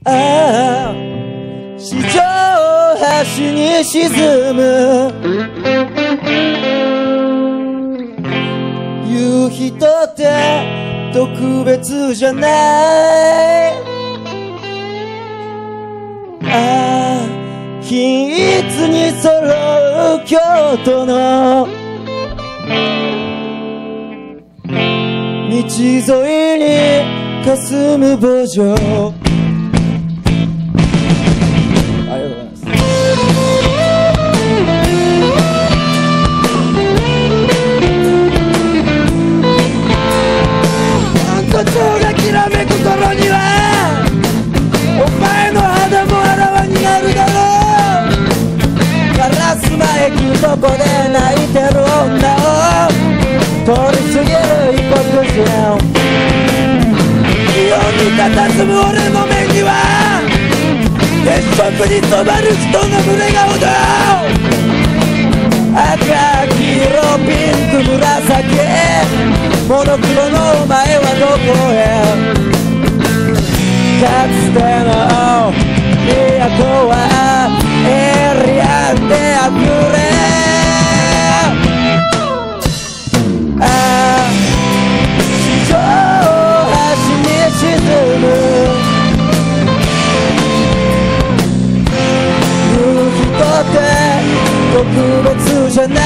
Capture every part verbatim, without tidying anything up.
ああ四条橋に沈む夕日とって特別じゃない。ああ均一に揃う京都の道沿いに霞む墓場。ありがとうございます。なんと蝶がきらめく頃にはお前の肌もあらわになるだろう。ガラス前駅とこで泣いてる女を通り過ぎる異国人。異様に佇む俺の目には鉄色に染まる人の胸顔だ。赤、黄色、ピンク、紫、モノクロのお前はどこへ。かつての都はエリアンであふれ。ああ四条橋に沈む夕日とって特別じゃない。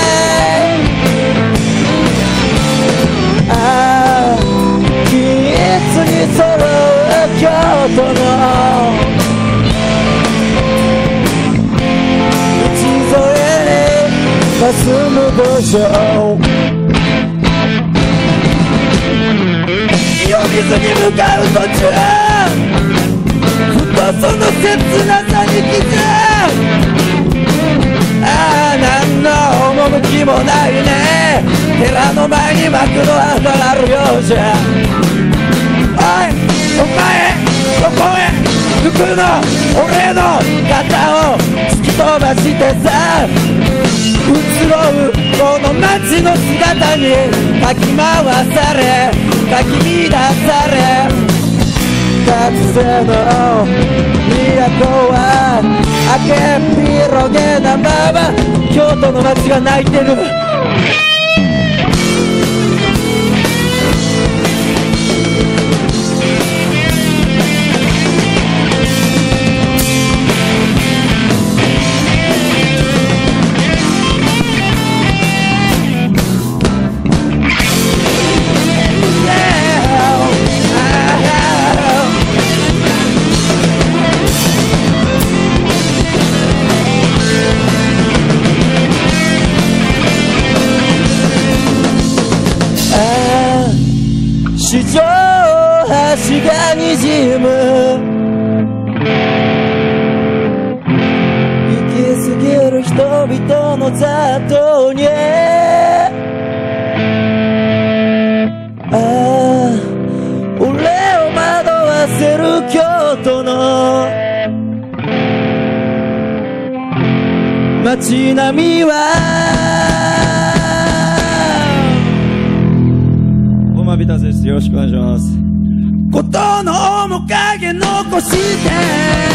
ああ均一に揃う京都の道沿いに霞む墓場。清水に向かう途中ふとその切なさに気づく。ああ何の趣もないね。寺の前に幕の上がるようじゃ。おいお前どこへ行くの。俺の肩を突き飛ばしてさ移ろうこの街の姿にかき回されかき乱され。かつての都は明けっ広げなまま京都の街が泣いてる。四条橋がにじむ行き過ぎる人々の雑踏に。ああ俺を惑わせる京都の街並みは。ビタです。よろしくお願いします。ことの面影残して